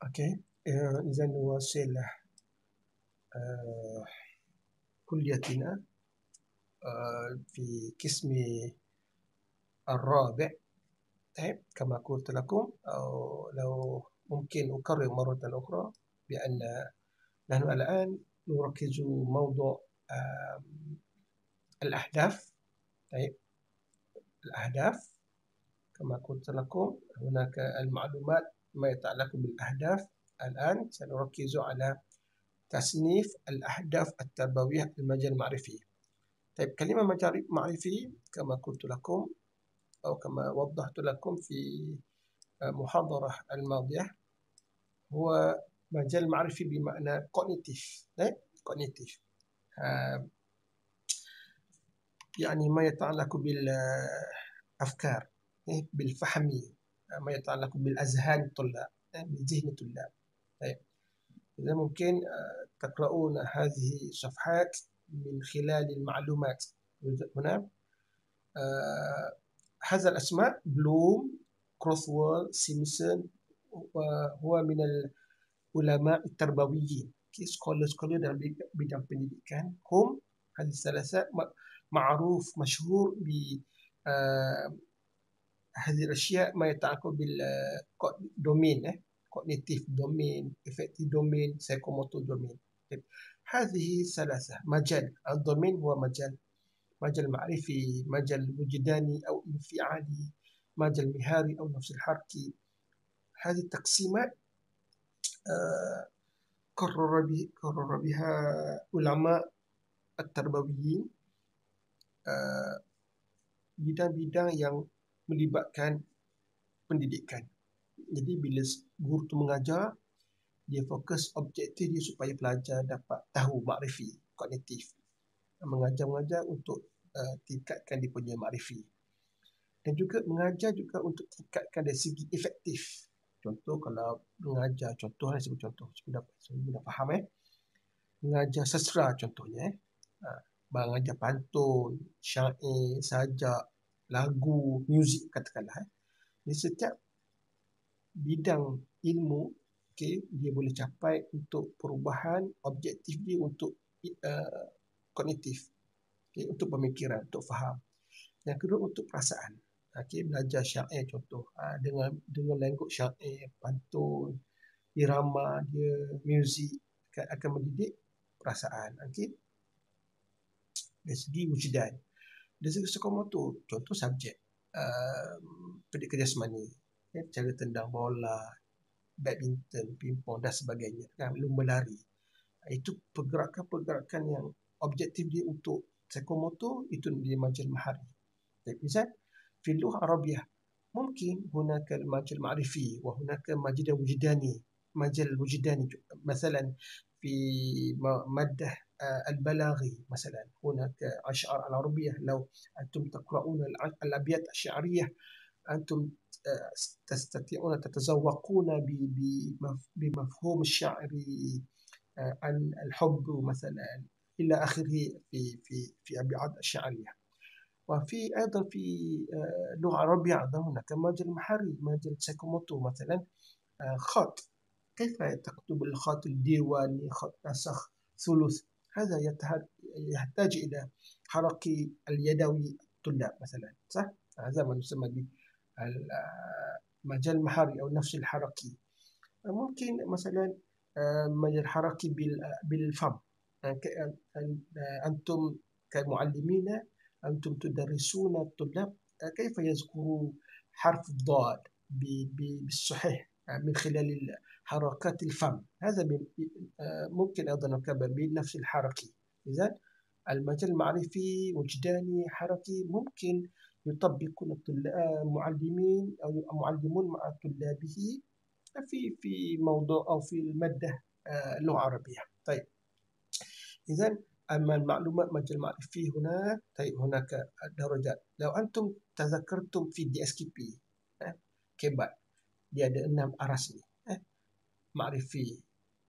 أوكي. إذا نواصل كليتنا في قسم الرابع. طيب، كما قلت لكم، أو لو ممكن أكرر مرة أخرى بأن نحن الآن نركز موضوع الأهداف. طيب، الأهداف كما قلت لكم هناك المعلومات ما يتعلق بالأهداف. الآن سنركز على تصنيف الأهداف التربوية في المجال المعرفي. طيب، كلمة مجال معرفي كما قلت لكم أو كما وضحت لكم في المحاضرة الماضية هو مجال معرفي بمعنى cognitive. cognitive يعني ما يتعلق بالأفكار، بالفهم، ما يتعلق بالأذهان الطلاب، بذهن الطلاب. طيب، إذا ممكن تقرؤون هذه الصفحات من خلال المعلومات هنا. هذا الأسماء بلوم، كروثوول، سيمسون، وهو من العلماء التربويين scholars dalam bidang pendidikan. هم هذه الثلاثة معروف مشهور ب هذه الأشياء ما يتعلق بالدومين، cognitive domain, affective domain, psychomotor domain. هذه ثلاثة مجال. الدومين هو مجال معرفي، مجال وجداني أو انفعالي، مجال مهاري أو نفس الحركي. هذه التقسيمات قرر بها علماء التربويين bidang-bidang yang melibatkan pendidikan. Jadi bila guru tu mengajar, dia fokus objektif dia supaya pelajar dapat tahu makrifi, kognitif. Mengajar untuk tingkatkan dia punya makrifi. Dan juga mengajar juga untuk tingkatkan dari segi efektif. Contoh kalau mengajar, contoh saya sebut contoh supaya mudah faham. Mengajar sastra contohnya, mengajar pantun, syair, sajak, lagu, muzik katakanlah. Di setiap bidang ilmu, dia boleh capai untuk perubahan objektif dia untuk kognitif, untuk pemikiran, untuk faham. Yang kedua untuk perasaan. Belajar syair contoh, dengan language syair, pantun, irama dia, muzik akan mendidik perasaan. Dari segi wujudan. Dari segi psikomotor, contoh subjek, pendidikan jasmani, cara tendang bola, badminton, pingpong dan sebagainya, lumba lari. Itu pergerakan-pergerakan yang objektif dia untuk psikomotor, itu dia majal mahari. Misal في اللغة العربية ممكن هناك المجال المعرفي وهناك مجال وجداني. مجال وجداني مثلا في مادة البلاغي، مثلا هناك أشعار العربية. لو أنتم تقرؤون الأبيات الشعرية أنتم تستطيعون تتذوقون بمفهوم الشعري عن الحب مثلا إلى آخره في أبيات الشعرية. وفي أيضا في اللغة العربية هناك مجال محري، مجال سايكوموتو مثلا خط. كيف تكتب الخط الديواني، خط نسخ، ثلث؟ هذا يحتاج إلى حركة اليدوي الطلاب مثلا، صح؟ هذا ما يسمى بالمجال المحري أو نفس الحركي. ممكن مثلا مجال حركي بالفم. أنتم كمعلمين أنتم تدرسون الطلاب كيف يذكروا حرف الضاد بالصحيح من خلال حركات الفم. هذا ممكن أيضا نعتبر بنفس الحركي. إذن المجال المعرفي وجداني حركي ممكن يطبق المعلمين أو معلمون مع طلابه في موضوع أو في المادة اللغة العربية. طيب، إذن أما المعلومات مجال معرفي هنا، طيب هناك درجات. لو أنتم تذكرتم في DSKP كبار dia ada 6 aras ni, makrifi,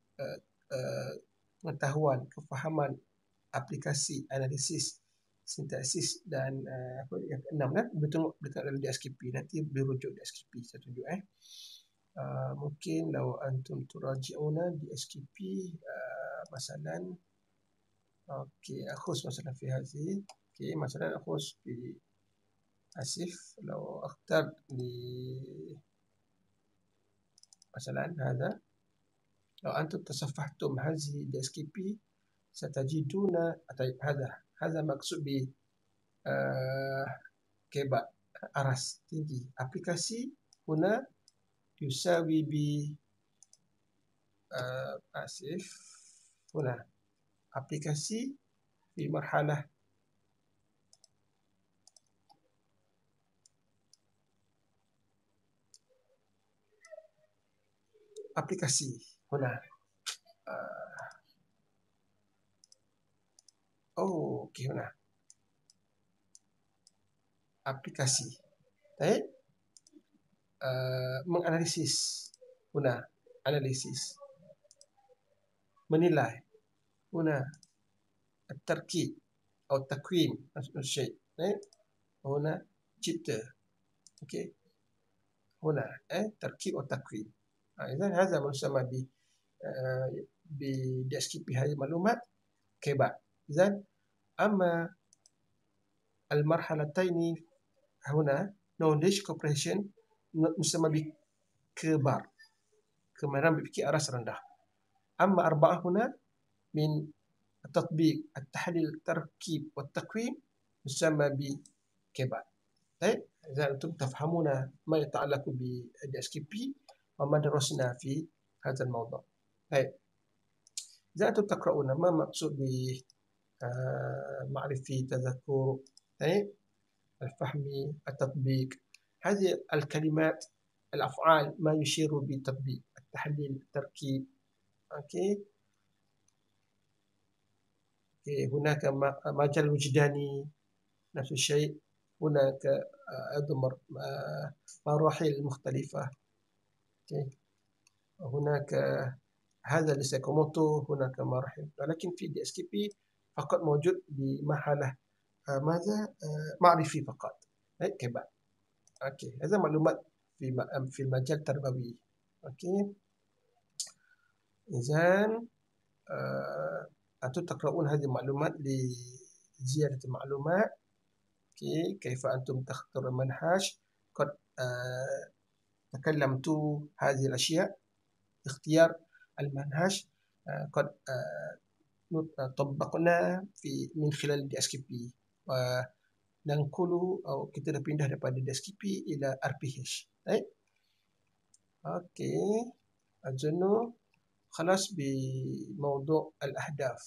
pengetahuan, kefahaman, aplikasi, analisis, sintaksis dan apa yang keenam kan, betul dalam DSKP. Nanti boleh rujuk DSKP saya tunjuk. ممكن لو أنتم تراجعون DSKP مثلا. أوكي، أخص مثلا في هذه. أوكي، مثلا أخص في أسف، لو أختار مثلا هذا. لو أنتم تصفحتم هذه DSKP ستجدون هذا مقصود ب كيبا أراس tinggi. aplikasi هنا يساوي ب آسف، هنا aplikasi في مرحلة aplikasi هنا. أوكي، هنا aplikasi. Baik, menganalisis. هنا analisis. menilai. هنا التركيب أو التكوين الشيء. هنا cipta. أوكي، هنا تركيب أو تكوين. إذن هذا ما يسمى ب DSKP هذه المعلومات كيبا. إذن أما المرحلتين هنا knowledge comprehension يسمى بكبار، كمان بفكر أراس rendah. أما أربعة هنا من التطبيق التحليل التركيب والتكوين يسمى بكبار. طيب، إذا أنتم تفهمون ما يتعلق ب DSKP وما درسنا في هذا الموضوع. طيب، إذا أنتم تقرؤون ما مقصود بمعرفة تذكر، الفهم، التطبيق، هذه الكلمات الأفعال ما يشير بالتطبيق، التحليل، التركيب. أوكي، هناك مجال وجداني، نفس الشيء. هناك أيضا مراحل مختلفة. هناك هذا لساكوموتو، هناك مراحل، ولكن في DSKP فقط موجود بمرحلة ماذا؟ معرفي فقط. كيبا. أوكي، هذا معلومات في المجال التربوي. أوكي، إذن أنتم تقرؤون هذه المعلومات لزيادة المعلومات. كيف أنتم تختارون المنهج. قد تكلمت هذه الأشياء. اختيار المنهج قد طبقنا من خلال DSKP وننقله أو kita pindah daripada DSKP إلى RPH. أوكي، أظن خلاص بموضوع الأهداف.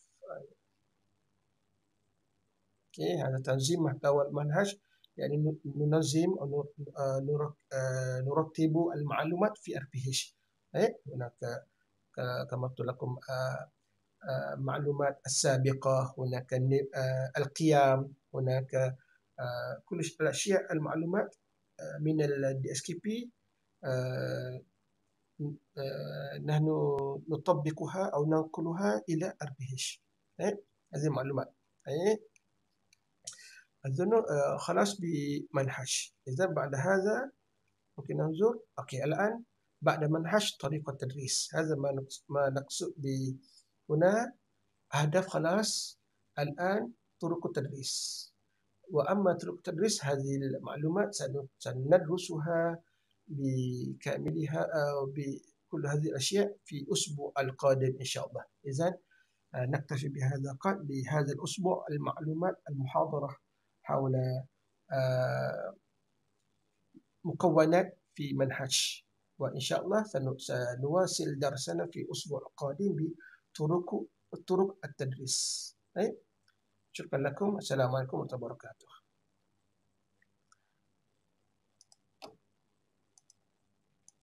أوكي، هذا تنظيم محتوى المنهج، يعني ننظم أو نرتب المعلومات في RPH. هناك كما قلت لكم معلومات السابقة، هناك القيم، هناك كل الأشياء المعلومات من DSKP نحن نطبقها أو ننقلها إلى RPH. هذه المعلومات. أظن خلاص بمنهج. إذا بعد هذا ممكن ننظر. أوكي، الآن بعد منهج طريقة التدريس. هذا ما نقصد هنا أهداف. خلاص، الآن طرق التدريس. وأما طرق التدريس هذه المعلومات سندرسها بكاملها أو بكل هذه الأشياء في الأسبوع القادم إن شاء الله. إذن نكتفي بهذا قدر لهذا الأسبوع المعلومات المحاضرة حول مكونات في منهج، وإن شاء الله سنواصل درسنا في الأسبوع القادم بطرق التدريس. شكرا لكم. السلام عليكم ورحمة الله وبركاته.